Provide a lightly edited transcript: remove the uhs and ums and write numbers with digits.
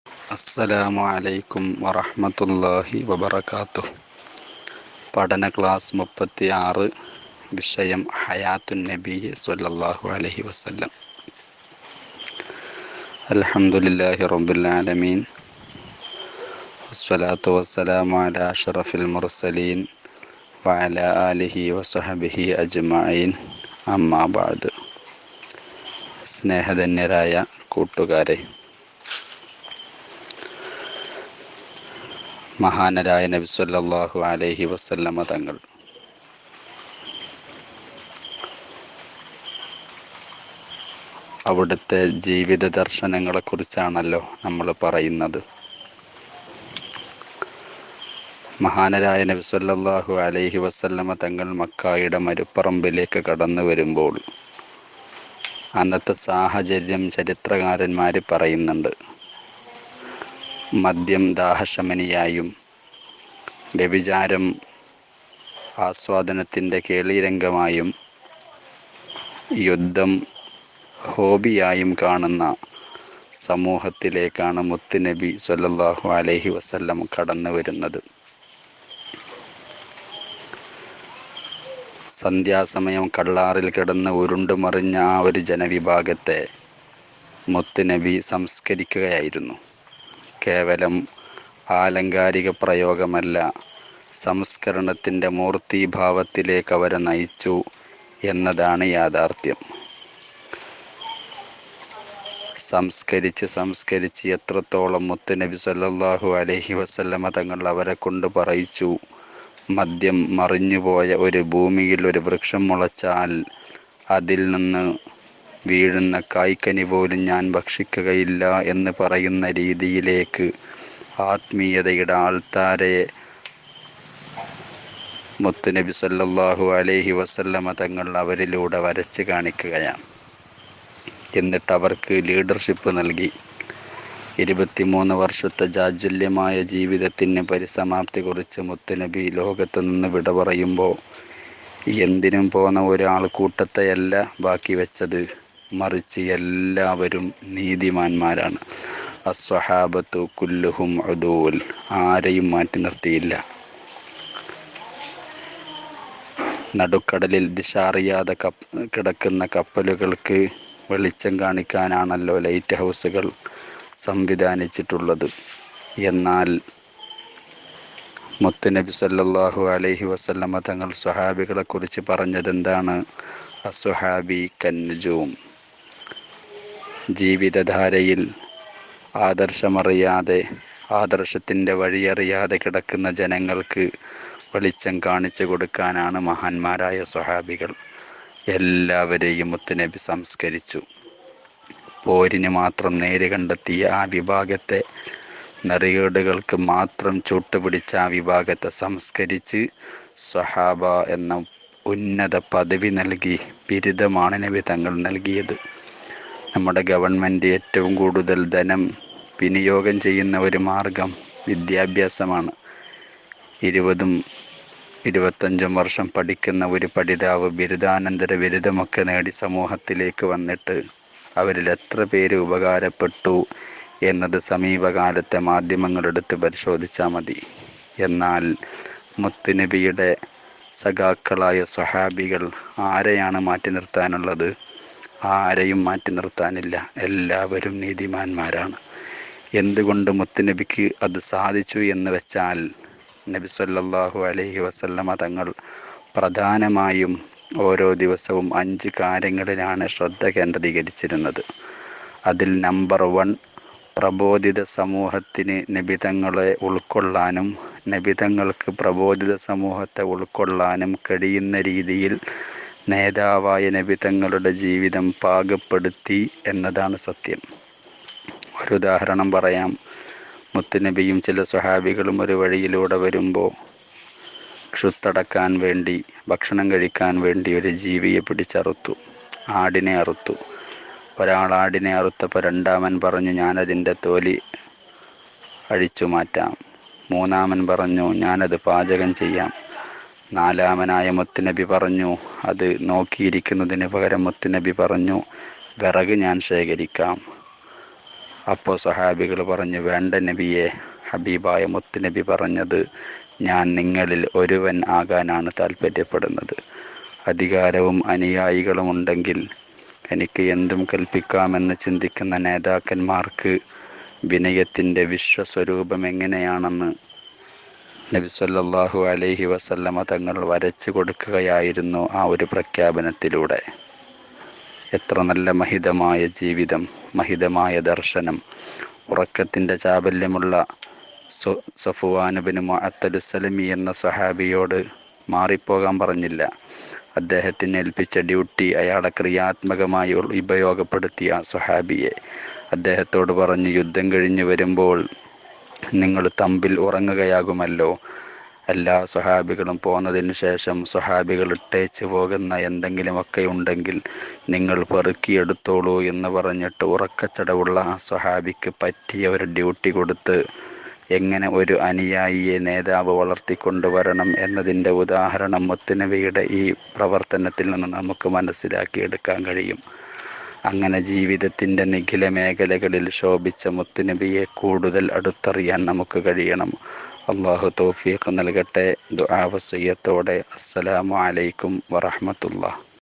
അസ്സലാമു അലൈക്കും വറഹ്മത്തുള്ളാഹി വബറകാതുഹു. പഠന ക്ലാസ് 36. വിഷയം ഹയാത്തുൻ നബി സ്വല്ലല്ലാഹു അലൈഹി വസല്ലം. അൽഹംദുലില്ലാഹി റബ്ബിൽ ആലമീൻ വസ്സലാത്തു വസ്സലാമു അലാ അഷ്റഫിൽ മുർസലീൻ വഅലാ ആലിഹി വസഹബിഹി അജ്മഈൻ. അമ്മാ ബഅദ്. സ്നേഹധന്യരായ കൂട്ടുകാരെ, മഹാനരായ നബി സല്ലല്ലാഹു അലൈഹി വസല്ലമ തങ്ങൾ അവിടുത്തെ ജീവിത ദർശനങ്ങളെക്കുറിച്ചാണല്ലോ നമ്മൾ പറയുന്നത്. മഹാനരായ നബി സല്ലല്ലാഹു അലൈഹി വസല്ലമ തങ്ങൾ മക്കായുടെ മരുപ്പറമ്പിലേക്ക് കടന്നു വരുമ്പോൾ അന്നത്തെ സാഹചര്യം ചരിത്രകാരന്മാർ പറയുന്നുണ്ട്. മദ്യം ദാഹശമനിയായും വ്യഭിചാരം ആസ്വാദനത്തിൻ്റെ കേളിരംഗമായും യുദ്ധം ഹോബിയായും കാണുന്ന സമൂഹത്തിലേക്കാണ് മുത്തുനബി സ്വല്ലല്ലാഹു അലൈഹി വസല്ലം കടന്നു വരുന്നത്. സന്ധ്യാസമയം കള്ളാറിൽ കിടന്ന് ഉരുണ്ടുമറിഞ്ഞ ആ ഒരു ജനവിഭാഗത്തെ മുത്തുനബി സംസ്കരിക്കുകയായിരുന്നു. കേവലം ആലങ്കാരിക പ്രയോഗമല്ല, സംസ്കരണത്തിൻ്റെ മൂർത്തീഭാവത്തിലേക്ക് അവരെ നയിച്ചു എന്നതാണ് യാഥാർത്ഥ്യം. സംസ്കരിച്ച് എത്രത്തോളം മുത്തുനബി സല്ലല്ലാഹു അലൈഹി വസല്ലമ തങ്ങൾ അവരെ കൊണ്ട് പറയിച്ചു. മദ്യം മറിഞ്ഞുപോയ ഒരു ഭൂമിയിൽ ഒരു വൃക്ഷം മുളച്ചാൽ അതിൽ നിന്ന് വീഴുന്ന കായ്ക്കനി പോലും ഞാൻ ഭക്ഷിക്കുകയില്ല എന്ന് പറയുന്ന രീതിയിലേക്ക് ആത്മീയതയുടെ ആൾത്താരയെ മുത്തുനബി സല്ലല്ലാഹു അലൈഹി വസല്ലമ തങ്ങൾ അവരിലൂടെ വരച്ച് കാണിക്കുകയാണ്. എന്നിട്ട് അവർക്ക് ലീഡർഷിപ്പ് നൽകി. 23 വർഷത്തെ ജാജ്വല്യമായ ജീവിതത്തിന് പരിസമാപ്തി കുറിച്ച് മുത്തുനബി ലോകത്ത് നിന്ന് വിട പറയുമ്പോൾ എന്തിനും പോന്ന ഒരാൾ കൂട്ടത്തെയല്ല ബാക്കി വെച്ചത്, മറിച്ച് എല്ലാവരും നീതിമാന്മാരാണ്. അസ്സഹാബത്തു കുല്ലുഹും ഉദൂൽ, ആരെയും മാറ്റി നിർത്തിയില്ല. നടുക്കടലിൽ ദിശ അറിയാതെ കിടക്കുന്ന കപ്പലുകൾക്ക് വെളിച്ചം കാണിക്കാനാണല്ലോ ലൈറ്റ് ഹൗസുകൾ സംവിധാനിച്ചിട്ടുള്ളത്. എന്നാൽ മുത്തുനബി സല്ലല്ലാഹു അലൈഹി വസല്ലമ തങ്ങൾ സ്വഹാബികളെക്കുറിച്ച് പറഞ്ഞതെന്താണ്? അസ്വഹാബി കന്നുജൂം. ജീവിതധാരയിൽ ആദർശമറിയാതെ, ആദർശത്തിൻ്റെ വഴിയറിയാതെ കിടക്കുന്ന ജനങ്ങൾക്ക് വെളിച്ചം കാണിച്ചു കൊടുക്കാനാണ് മഹാന്മാരായ സ്വഹാബികൾ. എല്ലാവരെയും മുത്തുനബി സംസ്കരിച്ചു. പോരിന് മാത്രം നേര് കണ്ടെത്തിയ ആ വിഭാഗത്തെ, നെറികേടുകൾക്ക് മാത്രം ചൂട്ടുപിടിച്ച ആ വിഭാഗത്തെ സംസ്കരിച്ച് സ്വഹാബ എന്ന ഉന്നത പദവി നൽകി. ബിരുദമാണ് നബി തങ്ങൾ നൽകിയത്. നമ്മുടെ ഗവൺമെൻറ് ഏറ്റവും കൂടുതൽ ധനം വിനിയോഗം ചെയ്യുന്ന ഒരു മാർഗം വിദ്യാഭ്യാസമാണ്. 20-25 വർഷം പഠിക്കുന്ന ഒരു പഠിതാവ് ബിരുദാനന്തര ബിരുദമൊക്കെ നേടി സമൂഹത്തിലേക്ക് വന്നിട്ട് അവരിൽ എത്ര പേര് ഉപകാരപ്പെട്ടു എന്നത് സമീപകാലത്തെ മാധ്യമങ്ങളെടുത്ത് പരിശോധിച്ചാൽ മതി. എന്നാൽ മുത്തുനബിയുടെ സഖാക്കളായ സ്വഹാബികൾ ആരെയാണ് മാറ്റി നിർത്താനുള്ളത്? ആരെയും മാറ്റി നിർത്താനില്ല. എല്ലാവരും നീതിമാന്മാരാണ്. എന്തുകൊണ്ട് മുത്തുനബിക്ക് അത് സാധിച്ചു എന്ന് വെച്ചാൽ, നബി സല്ലല്ലാഹു അലൈഹി വസല്ലമ തങ്ങൾ പ്രധാനമായും ഓരോ ദിവസവും 5 കാര്യങ്ങളിലാണ് ശ്രദ്ധ കേന്ദ്രീകരിച്ചിരുന്നത്. അതിൽ നമ്പർ 1, പ്രബോധിത സമൂഹത്തിന് നബിതങ്ങളെ ഉൾക്കൊള്ളാനും നബിതങ്ങൾക്ക് പ്രബോധിത സമൂഹത്തെ ഉൾക്കൊള്ളാനും കഴിയുന്ന രീതിയിൽ നേതാവായ നബിതങ്ങളുടെ ജീവിതം പാകപ്പെടുത്തി എന്നതാണ് സത്യം. ഒരു ഉദാഹരണം പറയാം. മുത്തുനബിയും ചില സ്വഹാബികളും ഒരു വഴിയിലൂടെ വരുമ്പോൾ ക്ഷുത്തടക്കാൻ വേണ്ടി, ഭക്ഷണം കഴിക്കാൻ വേണ്ടി ഒരു ജീവിയെ പിടിച്ചറുത്തു. ആടിനെ അറുത്തു. ഒരാൾ ആടിനെ അറുത്തപ്പോൾ രണ്ടാമൻ പറഞ്ഞു, ഞാനതിൻ്റെ തോല് അഴിച്ചു മാറ്റാം. മൂന്നാമൻ പറഞ്ഞു, ഞാനത് പാചകം ചെയ്യാം. നാലാമനായ മുത്തുനബി പറഞ്ഞു, അത് നോക്കിയിരിക്കുന്നതിന് പകരം മുത്തുനബി പറഞ്ഞു, വിറക് ഞാൻ ശേഖരിക്കാം. അപ്പോൾ സ്വഹാബികൾ പറഞ്ഞു, വേണ്ട നബിയെ, ഹബീബായ മുത്തുനബി പറഞ്ഞത് ഞാൻ നിങ്ങളിൽ ഒരുവൻ ആകാനാണ് താല്പര്യപ്പെടുന്നത്. അധികാരവും അനുയായികളും ഉണ്ടെങ്കിൽ എനിക്ക് എന്തും കൽപ്പിക്കാമെന്ന് ചിന്തിക്കുന്ന നേതാക്കന്മാർക്ക് വിനയത്തിൻ്റെ വിശ്വസ്വരൂപം എങ്ങനെയാണെന്ന് നബി സല്ലല്ലാഹു അലൈഹി വസല്ലമ തങ്ങൾ വരച്ചു കൊടുക്കുകയായിരുന്നു ആ ഒരു പ്രഖ്യാപനത്തിലൂടെ. എത്ര നല്ല മഹിതമായ ജീവിതം, മഹിതമായ ദർശനം. ഉറക്കത്തിൻ്റെ ചാബല്യമുള്ള സഫ്വാൻ ഇബ്നു മുഅത്തൽ സലമി എന്ന സഹാബിയോട് മാറിപ്പോകാൻ പറഞ്ഞില്ല. അദ്ദേഹത്തിന് ഏൽപ്പിച്ച ഡ്യൂട്ടി അയാളെ ക്രിയാത്മകമായി ഉപയോഗപ്പെടുത്തിയ സ്വഹാബിയെ അദ്ദേഹത്തോട് പറഞ്ഞു, യുദ്ധം കഴിഞ്ഞ് വരുമ്പോൾ നിങ്ങൾ തമ്പിൽ ഉറങ്ങുകയാകുമല്ലോ. എല്ലാ സ്വഹാബികളും പോന്നതിന് ശേഷം സ്വഹാബികൾ ഇട്ടേച്ച് പോകുന്ന എന്തെങ്കിലുമൊക്കെ ഉണ്ടെങ്കിൽ നിങ്ങൾ പെറുക്കിയെടുത്തോളൂ എന്ന് പറഞ്ഞിട്ട് ഉറക്കച്ചടവുള്ള ആ സ്വഹാബിക്ക് പറ്റിയ ഒരു ഡ്യൂട്ടി കൊടുത്ത് എങ്ങനെ ഒരു അനുയായിയെ നേതാവ് വളർത്തിക്കൊണ്ടുവരണം എന്നതിൻ്റെ ഉദാഹരണം മുത്തുനബിയുടെ ഈ പ്രവർത്തനത്തിൽ നിന്ന് നമുക്ക് മനസ്സിലാക്കിയെടുക്കാൻ കഴിയും. അങ്ങനെ ജീവിതത്തിൻ്റെ നിഖില മേഖലകളിൽ ശോഭിച്ച മുത്തുനബിയെ കൂടുതൽ അടുത്തറിയാൻ നമുക്ക് കഴിയണം. അല്ലാഹു തൗഫീഖ് നൽകട്ടെ. ദുആ വസിയ്യത്തോടെ അസ്സലാമു അലൈക്കും വറഹ്മത്തുള്ളാഹി.